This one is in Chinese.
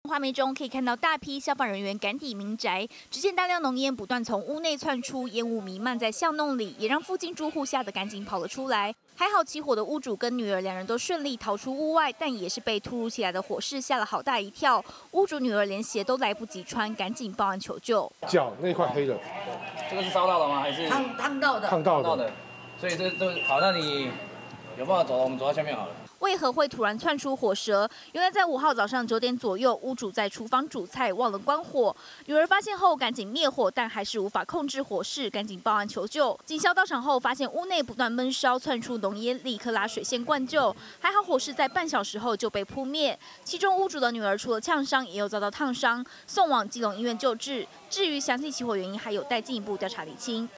画面中可以看到大批消防人员赶抵民宅，只见大量浓烟不断从屋内窜出，烟雾弥漫在巷弄里，也让附近住户吓得赶紧跑了出来。还好起火的屋主跟女儿两人都顺利逃出屋外，但也是被突如其来的火势吓了好大一跳。屋主女儿连鞋都来不及穿，赶紧报案求救。 脚那块黑的， 这个是烧到的吗？还是烫到的？ 烫到的。 所以这好，那你有办法走了？我们走到下面好了。 为何会突然窜出火舌？原来在5号早上9点左右，屋主在厨房煮菜忘了关火，女儿发现后赶紧灭火，但还是无法控制火势，赶紧报案求救。警消到场后发现屋内不断闷烧，窜出浓烟，立刻拉水线灌救。还好火势在半小时后就被扑灭。其中屋主的女儿除了呛伤，也有遭到烫伤，送往基隆医院救治。至于详细起火原因，还有待进一步调查厘清。